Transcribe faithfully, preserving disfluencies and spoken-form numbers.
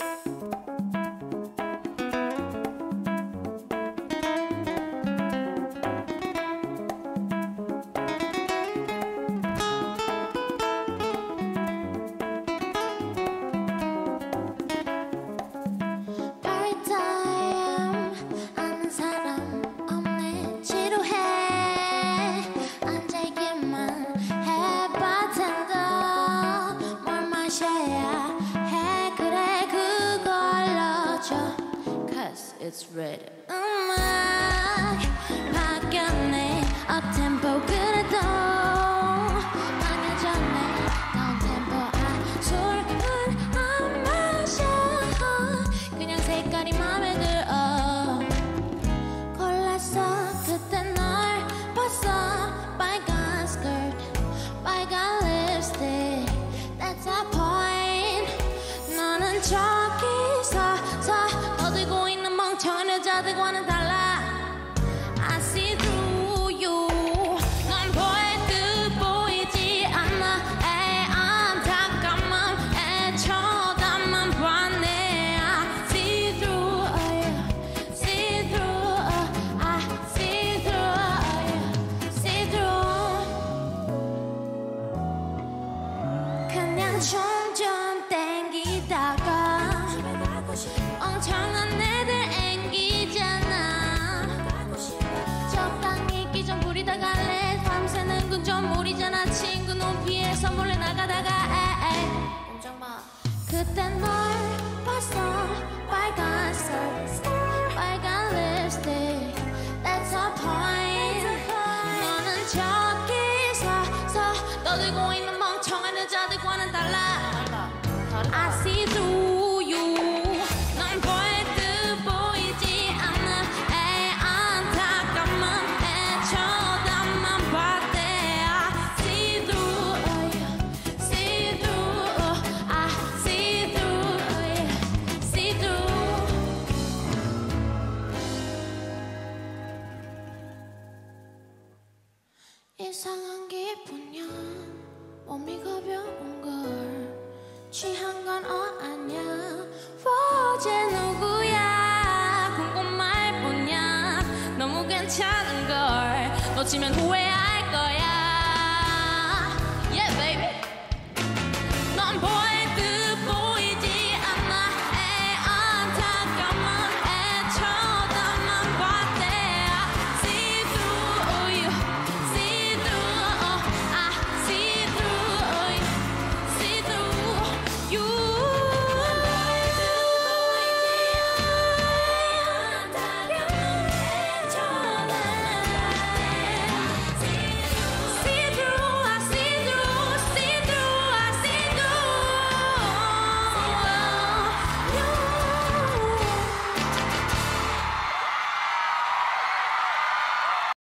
It's ready. 음악 바뀌었네. 업템포 그래도 강해졌네. 다운템포 아 술은 안 마셔. 그냥 색깔이 맘에 들어. 골랐어 그때 널 봤어. 빨간 스커트 빨간 립스틱. That's the point. 너는 저기서 서 떠들고 있는 멍청한 여자들과는 달라. I see through you. 넌 보일 듯 보이지 않아. 에이 안타까운 애 쳐다만 봤네. I see through, oh yeah. See through, oh, I see through, oh yeah. See through. 그냥 점점 땡기다가 엉청한 애들 앵기잖아. 적당히 끼 좀 부리다 갈래. 밤새는 군 좀 무리잖아. 친구 눈피해서 몰래 나가다가 에이 꼼짝마. 그때 널 봤어. 빨간 스커트 빨간 립스틱. That's the point. 너는 저기서 서 떠들고 있는 멍청한 여자들과는 달라. I see through you. 넌 보일 듯 보이지 않아. 에이 안타까운 애 쳐다만 봤대. I see through, oh yeah. See through, oh, I see through, oh yeah. See through. 이상한 기분이야. 몸이 가벼운 걸. 취한 건 어 아냐. 어제 누구야. 궁금할 뿐이야. 너무 괜찮은 걸 놓치면 후회야.